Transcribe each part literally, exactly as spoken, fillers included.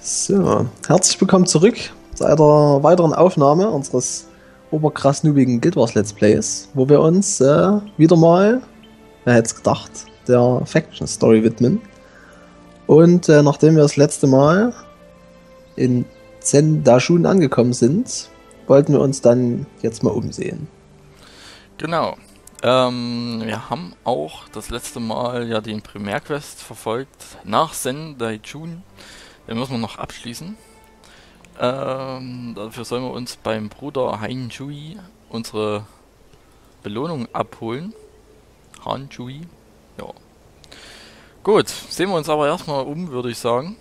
So, herzlich willkommen zurück zu einer weiteren Aufnahme unseres oberkrass noobigen Guild Wars Let's Plays, wo wir uns äh, wieder mal, wer hätte es gedacht, der Faction Story widmen. Und äh, nachdem wir das letzte Mal in Zendashun angekommen sind, wollten wir uns dann jetzt mal umsehen. Genau. Ähm, wir haben auch das letzte Mal ja den Primärquest verfolgt nach Zendashun. Den müssen wir noch abschließen. Ähm, dafür sollen wir uns beim Bruder Hainjui unsere Belohnung abholen. Hanjui. Ja. Gut, sehen wir uns aber erstmal um, würde ich sagen.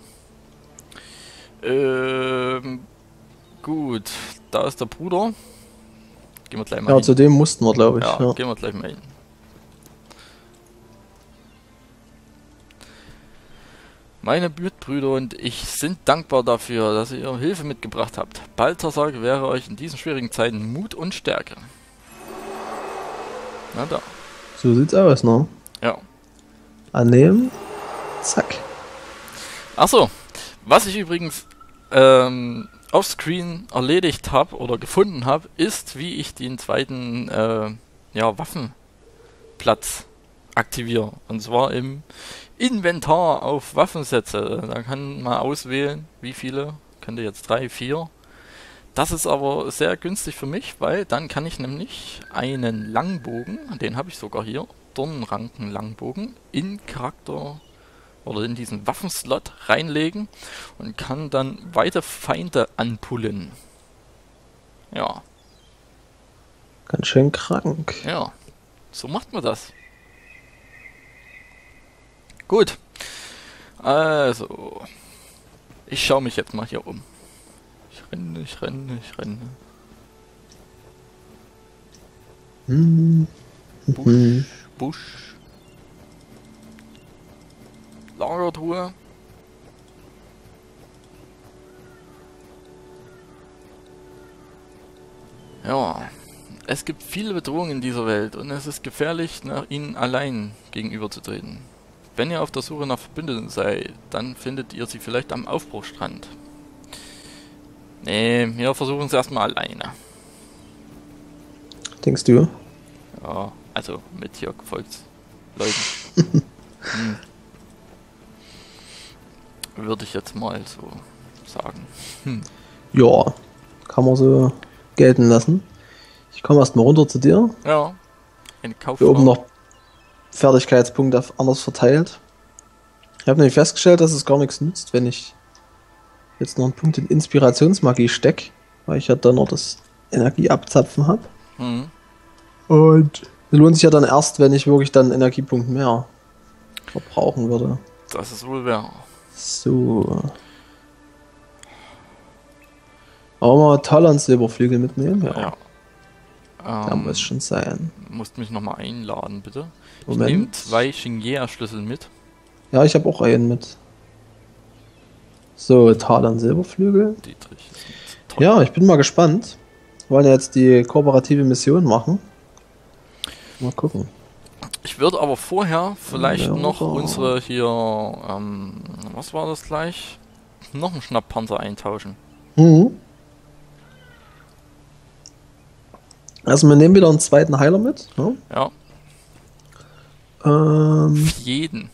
Ähm, gut, da ist der Bruder. Gehen wir gleich mal Ja, hin. zu dem mussten wir, glaube ich. Ja, Ja. gehen wir gleich mal hin. Meine Mitbrüder und ich sind dankbar dafür, dass ihr Hilfe mitgebracht habt. Balthasar gewähre euch in diesen schwierigen Zeiten Mut und Stärke. Na da. So sieht's aus, ne? Ja. Annehmen. Zack. Achso, was ich übrigens ähm, offscreen erledigt habe oder gefunden habe, ist, wie ich den zweiten äh, ja, Waffenplatz aktiviere. Und zwar im Inventar auf Waffensätze. Da kann man auswählen, wie viele. Könnte jetzt drei, vier. Das ist aber sehr günstig für mich, weil dann kann ich nämlich einen Langbogen, den habe ich sogar hier, Dornenranken-Langbogen, in Charakter oder in diesen Waffenslot reinlegen und kann dann weiter Feinde anpullen. Ja. Ganz schön krank. Ja, so macht man das. Gut. Also. Ich schaue mich jetzt mal hier um. Ich renne, ich renne, ich renne. Hm. Busch, Busch. Lagertruhe. Ja. Es gibt viele Bedrohungen in dieser Welt und es ist gefährlich, nach ihnen allein gegenüberzutreten. Wenn ihr auf der Suche nach Verbündeten seid, dann findet ihr sie vielleicht am Aufbruchstrand. Nee, wir versuchen es erstmal alleine. Denkst du? Ja, also mit hier Gefolgsleuten. hm. Würde ich jetzt mal so sagen. Hm. Ja, kann man so gelten lassen. Ich komme erstmal runter zu dir. Ja, eine Hier oben Kauffrau. noch Fertigkeitspunkte anders verteilt. Ich habe nämlich festgestellt, dass es gar nichts nützt, wenn ich jetzt noch einen Punkt in Inspirationsmagie stecke, weil ich ja dann noch das Energieabzapfen habe. Hm. Und das lohnt sich ja dann erst, wenn ich wirklich dann einen Energiepunkt mehr verbrauchen würde. Das ist wohl wahr. So. Aber mal Talons Silberflügel mitnehmen, ja. Ja. Da Ähm, muss schon sein. musst mich nochmal einladen, bitte. Ich Moment. nehme zwei Shinjea-Schlüssel mit. Ja, ich habe auch einen mit. So, Talon Silberflügel. Dietrich ist mit. Toll. Ja, ich bin mal gespannt. Wir wollen ja jetzt die kooperative Mission machen. Mal gucken. Ich würde aber vorher vielleicht Ja, noch aber- unsere hier, ähm, was war das gleich? Noch einen Schnapppanzer eintauschen. Mhm. Also wir nehmen wieder einen zweiten Heiler mit. Ja. Ja, Ähm, jeden.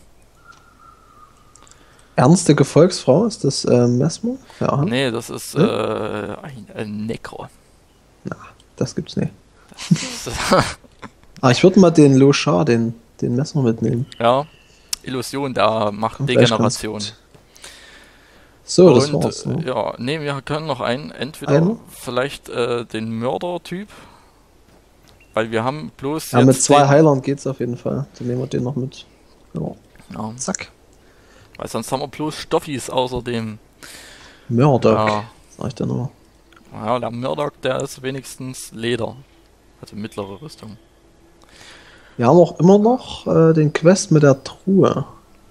ernste Gefolgsfrau, ist das ähm, Mesmo? Ja, Nee, das ist Hm? äh, ein, ein Necro. das gibt's nicht. Das ist, Ah, ich würde mal den Lochar, den, den Mesmer mitnehmen. ja, Illusion, da macht Kommt vielleicht Degeneration. ganz gut. So, das Und war's. äh, Ne? ja, nee, wir können noch einen, entweder Einen? vielleicht äh, den Mörder-Typ, weil wir haben bloß Ja, jetzt mit zwei den, Heilern geht's auf jeden Fall. Dann nehmen wir den noch mit. Ja. ja, Zack. weil sonst haben wir bloß Stoffis außerdem. Murdoch, Ja, sag ich dir nur. ja, der Murdoch, der ist wenigstens Leder, also mittlere Rüstung. Wir haben auch immer noch äh, den Quest mit der Truhe.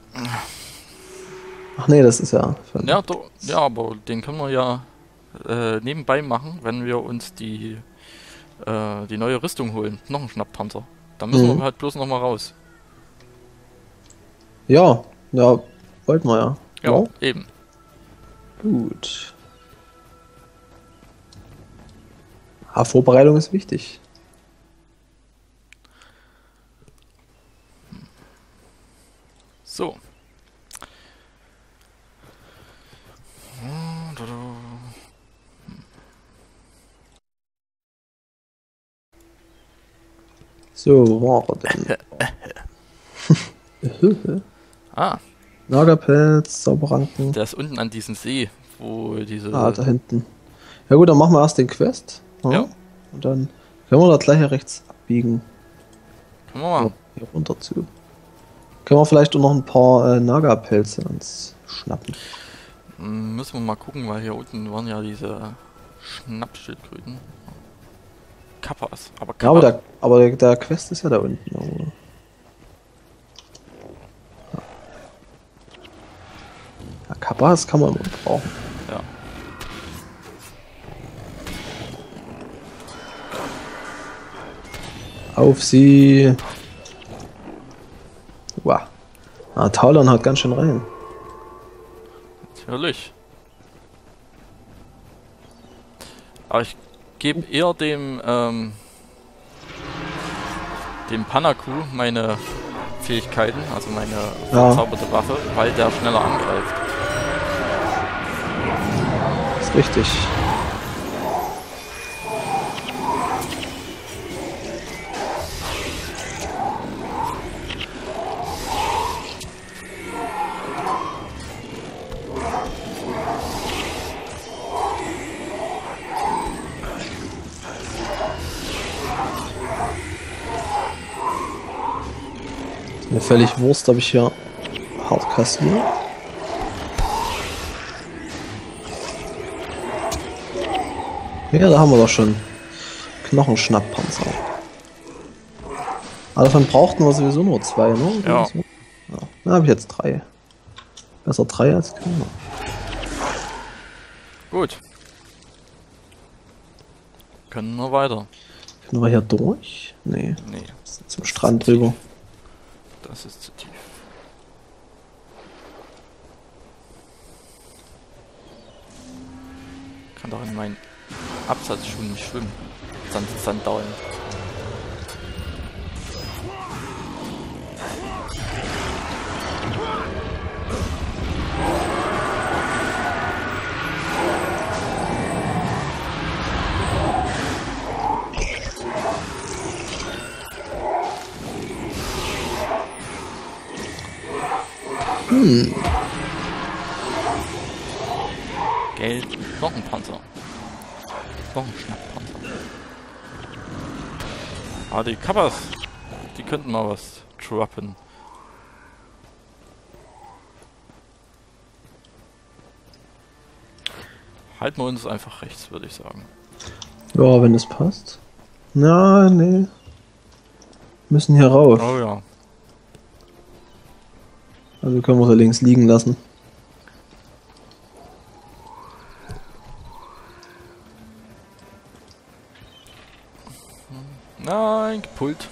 Ach nee, das ist ja... Von Ja, do, ja, aber den können wir ja äh, nebenbei machen, wenn wir uns die äh, die neue Rüstung holen. Noch ein Schnapppanzer. Da müssen Mhm. wir halt bloß noch mal raus. Ja, ja, wollten wir ja. Ja, eben. Gut. Ah, Vorbereitung ist wichtig. So. So, wo war er denn? Ah, Nagerpelz, Zauberranken. der ist unten an diesem See, wo diese... Ah, da hinten. Ja gut, dann machen wir erst den Quest. Ja. Ja. Und dann können wir da gleich rechts abbiegen. Können wir mal. Hier runter zu. Können wir vielleicht auch noch ein paar äh, Nagerpelze uns schnappen. Hm, müssen wir mal gucken, weil hier unten waren ja diese Schnappschildkröten. Kappas. Aber Ja, aber Kappas. der, aber der, der Quest ist ja da unten. Irgendwo. Ja, Kappas kann man immer brauchen. Ja. Auf sie! Wow. Ah, Talon hat ganz schön rein. Natürlich. Aber ich gebe eher dem, ähm, dem Panaku meine Fähigkeiten, also meine Ja. verzauberte Waffe, weil der schneller angreift. Ist richtig. Mir völlig Wurst, habe ich hier hart kassiert. Ja, da haben wir doch schon Knochenschnapppanzer. Aber davon brauchten wir sowieso nur zwei, ne? Ja. Ja. Da habe ich jetzt drei. Besser drei als keiner. Gut. Können wir weiter. Können wir hier durch? Nee. Nee, Zum Strand drüber. das ist zu tief. Kann doch in meinen Absatzschuhen nicht schwimmen. Sand Sandalen. Hm. Geld, Knochenpanzer. Knochenschnapppanzer. Ah, die Kappas, die könnten mal was droppen. Halten wir uns einfach rechts, würde ich sagen. Ja, wenn es passt. Na, nee. Müssen hier rauf. Oh ja. Also können wir sie links liegen lassen. Nein, gepult.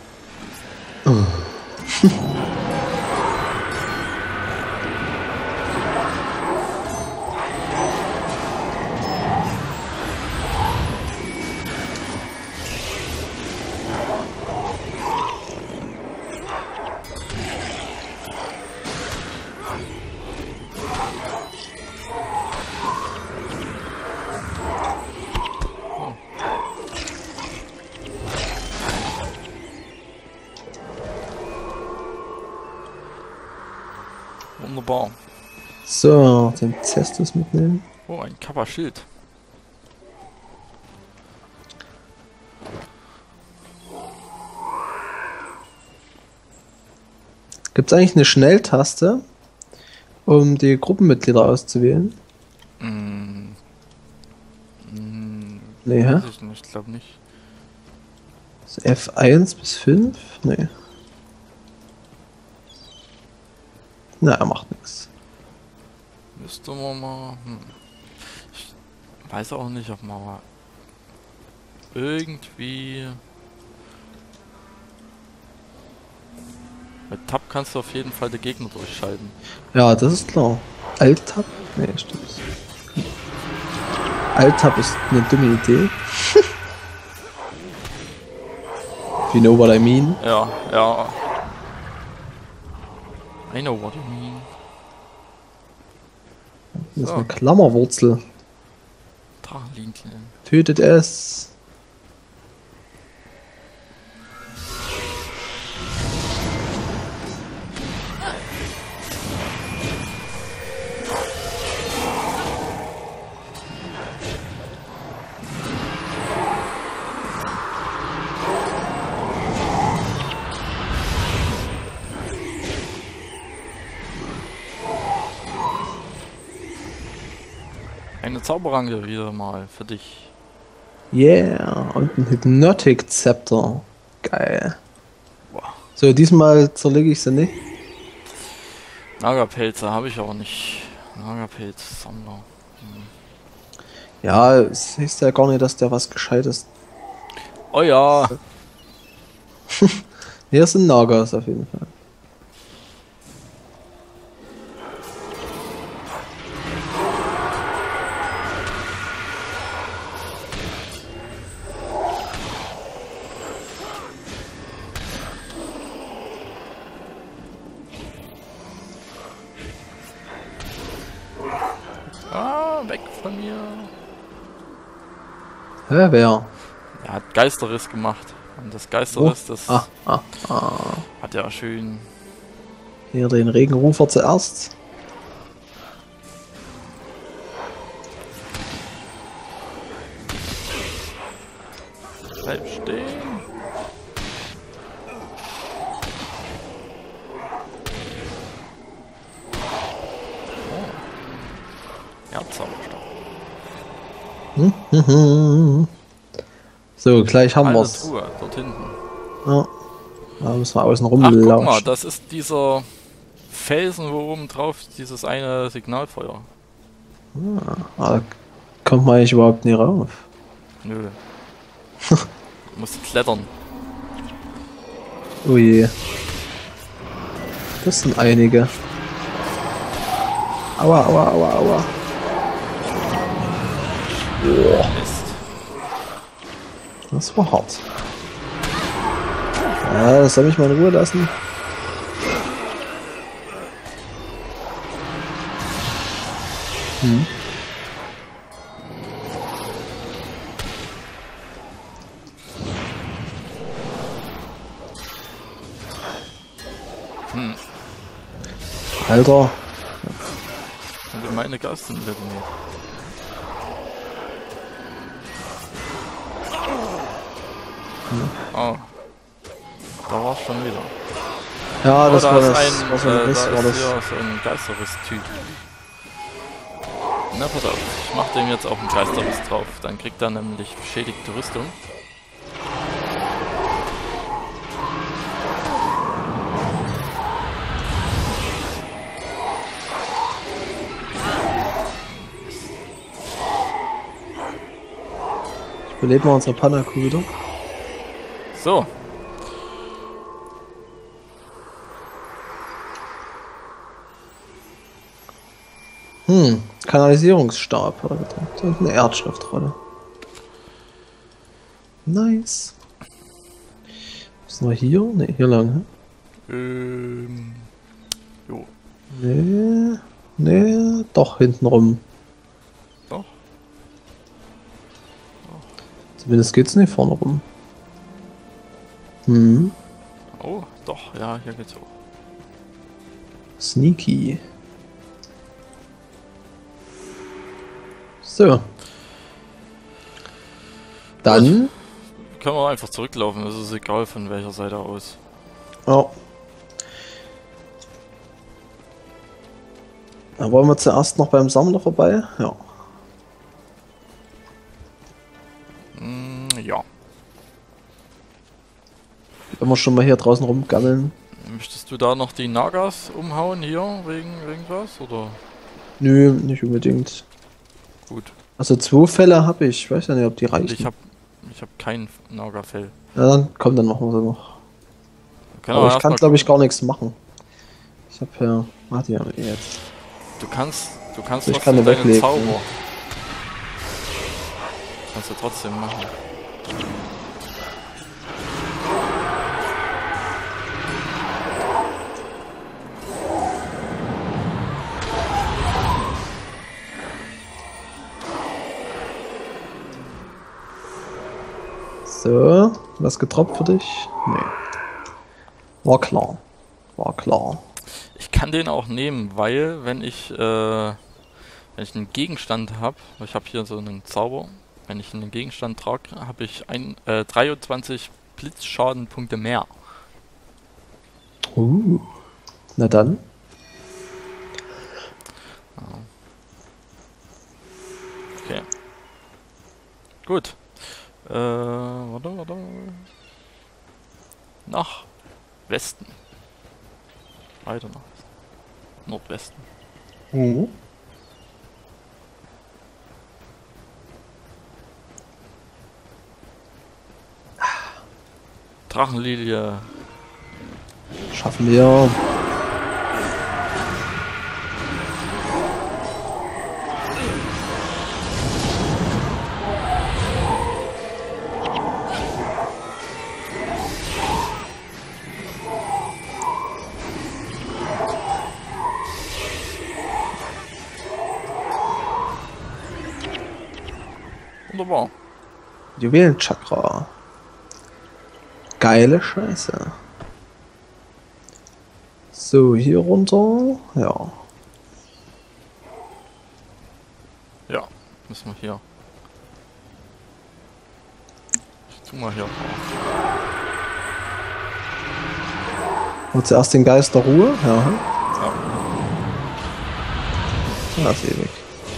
Wunderbar. So, den Cestus mitnehmen. Oh, ein Kappa-Schild. Gibt es eigentlich eine Schnelltaste, um die Gruppenmitglieder auszuwählen? Mm. Mm. Nee, hä? Weiß ich nicht, ich glaube nicht. Ist F eins bis fünf? Nee. Na, er macht nichts. Müsste man mal. Hm. Ich weiß auch nicht, ob man mal irgendwie. Mit Tab kannst du auf jeden Fall die Gegner durchschalten. Ja, das ist klar. Alt-Tab? Nee, stimmt. Alt-Tab ist eine dumme Idee. You know what I mean? Ja, ja. I know what you mean. Das ist So. eine Klammerwurzel. Drachenlinien. Tötet es. Eine Zauberranke wieder mal für dich. Yeah, und ein Hypnotic Scepter. Geil. Wow. So, diesmal zerlege ich sie nicht. Nagerpelze habe ich aber nicht. Nagerpelz-Sammler. Ja, es heißt ja gar nicht, dass der was Gescheites. Oh ja. Hier sind Nagas auf jeden Fall. Ah, weg von mir. Hä, wer? Er hat Geisterriss gemacht. Und das Geisterriss, das Ah, ah, ah. hat ja schön. Hier den Regenrufer zuerst. Bleib stehen. Oh. Ja, Zauberstab. Hm, hm, hm. So, gleich haben Eine wir's. Truhe, dort hinten. Ja. Da müssen wir außen rum Ach, guck mal, lauschen. das ist dieser Felsen, wo oben drauf dieses eine Signalfeuer. Ah, da kommt man eigentlich überhaupt nie rauf. Nö. Du musst klettern. Oh je. Das sind einige. Aua, aua, aua, aua. Boah, Mist. das war hart. Ja, das soll mich mal in Ruhe lassen. Hm. Hm. Alter, Und meine Gasten nicht. Oh. Da war's schon wieder. ja, Oh, das da war ist das. ein, Was war äh, das? da War ist das? hier so ein Geisterriss-Typ. Na, pass auf. Ich mach dem jetzt auch einen Geisterriss drauf. Dann kriegt er nämlich beschädigte Rüstung. Beleben wir unsere Panaku wieder. So. Hm, Kanalisierungsstab hat er gedrückt. Und eine Erdschriftrolle. Nice. Müssen wir hier? Ne, hier lang. Ähm. Jo. Ne, ne, doch hinten rum. Doch. Zumindest geht's nicht vorne rum. Hm, Oh, doch. Ja, hier geht's hoch. sneaky. So. Dann. Können wir einfach zurücklaufen. Es ist egal von welcher Seite aus. Ja. Dann wollen wir zuerst noch beim Sammler vorbei. Ja. Mm, ja. Wenn wir schon mal hier draußen rumgammeln. Möchtest du da noch die Nagas umhauen hier wegen irgendwas oder? Nö, nicht unbedingt. Gut. Also zwei Fälle habe ich. Ich weiß ja nicht, ob die Und reichen. ich habe ich hab kein Naga-Fell. Ja, dann komm, dann machen wir sie noch. Können Aber wir ich kann, erstmal glaube ich, gucken. gar nichts machen. Ich habe ja. Warte ja jetzt. Du kannst, du kannst Ich was kann für eine deinen weglegen. Zauber. Kannst du trotzdem machen. So, was getroppt für dich? Nee. War klar. War klar. Ich kann den auch nehmen, weil wenn ich, äh, wenn ich einen Gegenstand habe, ich habe hier so einen Zauber, wenn ich einen Gegenstand trage, habe ich ein, äh, dreiundzwanzig Blitzschadenpunkte mehr. Uh. Na dann. Okay. Gut. Äh, warte, warte. Nach Westen. Weiter nach Westen. Nordwesten. Mhm. Drachenlilie. Schaffen wir. Wunderbar. Juwelenchakra. Geile Scheiße. So, hier runter. Ja. Ja, müssen wir hier. Ich tu mal hier. Und zuerst den Geist der Ruhe. Ja. Ja. Ja, ist ewig.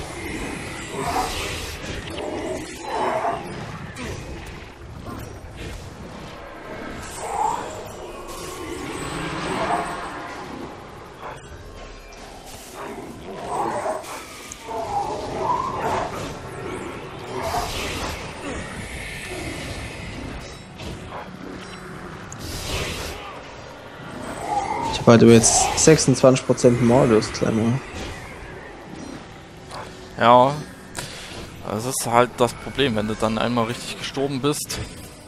Weil du jetzt sechsundzwanzig Prozent Malus, Kleiner. Ja, das ist halt das Problem, wenn du dann einmal richtig gestorben bist.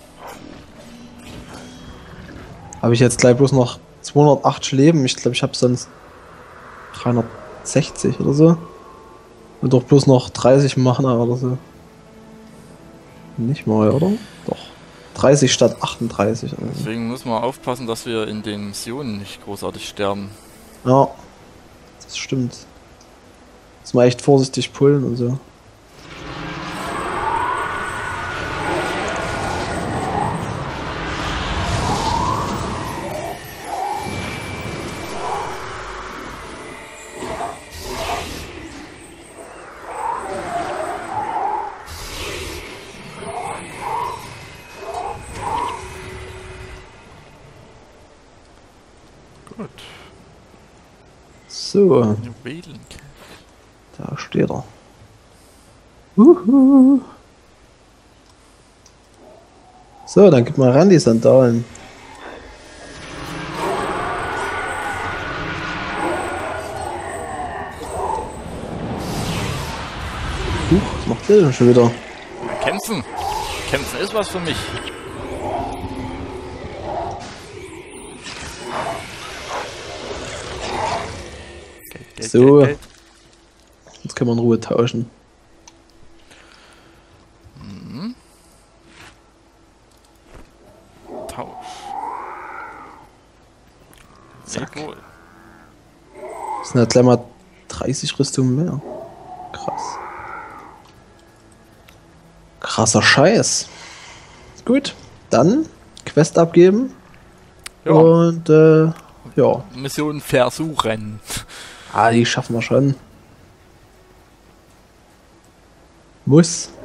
Habe ich jetzt gleich bloß noch zweihundertachtzig Leben. Ich glaube, ich habe sonst dreihundertsechzig oder so. Und doch bloß noch dreißig Mana oder so. Nicht mal, oder? Doch. dreißig statt achtunddreißig. Also. Deswegen müssen wir aufpassen, dass wir in den Missionen nicht großartig sterben. Ja, das stimmt. Muss man echt vorsichtig pullen und so. Gut. So, Juwelen. da steht er. Uhu. So, dann gib mal ran die Sandalen. Huch, was macht der denn schon wieder? Kämpfen! Kämpfen ist was für mich. Geld, Geld, So. Geld, Geld. Jetzt können wir in Ruhe tauschen. Mhm. Tausch. Zack. Sehr wohl. Das sind halt gleich mal dreißig Rüstungen mehr. Krass. Krasser Scheiß. Gut, dann Quest abgeben. Ja. Und äh, ja. Mission versuchen. Ah, die schaffen wir schon. Muss.